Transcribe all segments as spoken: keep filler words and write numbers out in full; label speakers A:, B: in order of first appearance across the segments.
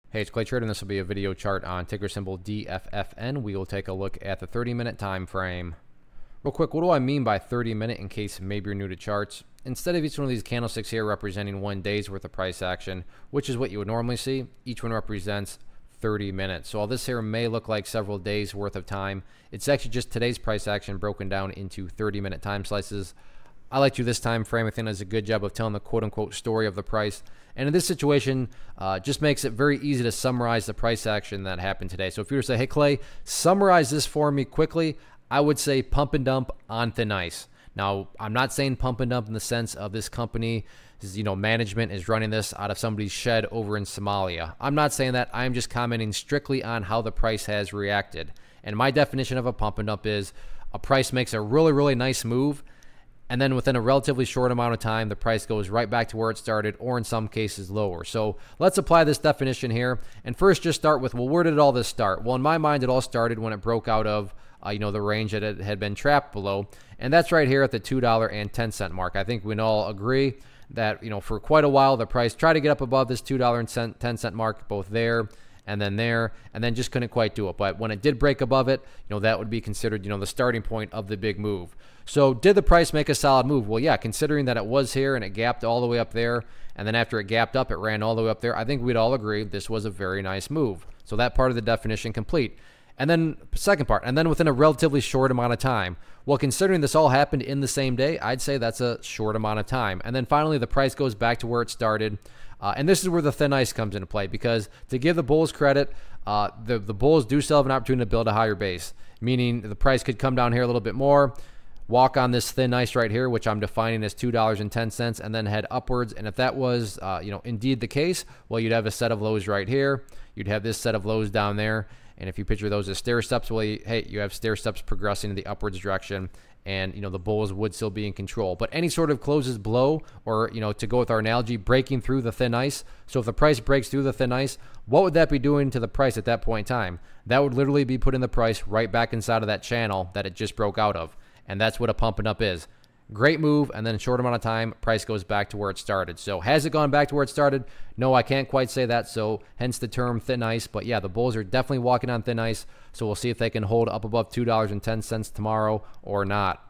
A: Hey, it's Clay Trader, and this will be a video chart on ticker symbol D F F N. We will take a look at the thirty minute time frame. Real quick, what do I mean by thirty minute in case maybe you're new to charts? Instead of each one of these candlesticks here representing one day's worth of price action, which is what you would normally see, each one represents thirty minutes. So all this here may look like several days worth of time. It's actually just today's price action broken down into thirty minute time slices. I like to do this time frame. I think it does a good job of telling the quote-unquote story of the price. And in this situation, uh, just makes it very easy to summarize the price action that happened today. So if you were to say, hey, Clay, summarize this for me quickly, I would say pump and dump on thin ice. Now, I'm not saying pump and dump in the sense of this company, you know, management is running this out of somebody's shed over in Somalia. I'm not saying that. I'm just commenting strictly on how the price has reacted. And my definition of a pump and dump is a price makes a really, really nice move, and then within a relatively short amount of time, the price goes right back to where it started, or in some cases lower. So let's apply this definition here. And first just start with, well, where did all this start? Well, in my mind, it all started when it broke out of uh, you know, the range that it had been trapped below. And that's right here at the two dollar and ten cent mark. I think we can all agree that, you know, for quite a while, the price tried to get up above this two dollar and ten cent mark, both there and then there, and then just couldn't quite do it. But when it did break above it, you know, that would be considered, you know, the starting point of the big move. So did the price make a solid move? Well, yeah, considering that it was here and it gapped all the way up there, and then after it gapped up, it ran all the way up there, I think we'd all agree this was a very nice move. So that part of the definition complete. And then second part, and then within a relatively short amount of time. Well, considering this all happened in the same day, I'd say that's a short amount of time. And then finally, the price goes back to where it started. Uh, and this is where the thin ice comes into play, because to give the bulls credit, uh, the, the bulls do still have an opportunity to build a higher base, meaning the price could come down here a little bit more, walk on this thin ice right here, which I'm defining as two dollars and ten cents, and then head upwards. And if that was, uh, you know, indeed the case, well, you'd have a set of lows right here. You'd have this set of lows down there. And if you picture those as stair steps, well, you, hey, you have stair steps progressing in the upwards direction, and, you know, the bulls would still be in control. But any sort of closes below, or, you know, to go with our analogy, breaking through the thin ice. So if the price breaks through the thin ice, what would that be doing to the price at that point in time? That would literally be putting the price right back inside of that channel that it just broke out of. And that's what a pump and up is. Great move, and then in a short amount of time, price goes back to where it started. So has it gone back to where it started? No, I can't quite say that, so hence the term thin ice. But yeah, the bulls are definitely walking on thin ice, so we'll see if they can hold up above two dollars and ten cents tomorrow or not.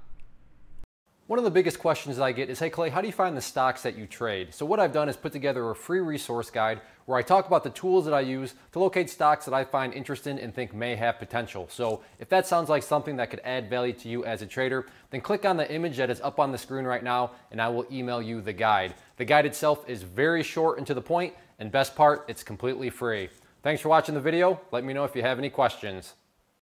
A: One of the biggest questions that I get is, hey Clay, how do you find the stocks that you trade? So what I've done is put together a free resource guide where I talk about the tools that I use to locate stocks that I find interesting and think may have potential. So if that sounds like something that could add value to you as a trader, then click on the image that is up on the screen right now, and I will email you the guide. The guide itself is very short and to the point, and best part, it's completely free. Thanks for watching the video. Let me know if you have any questions.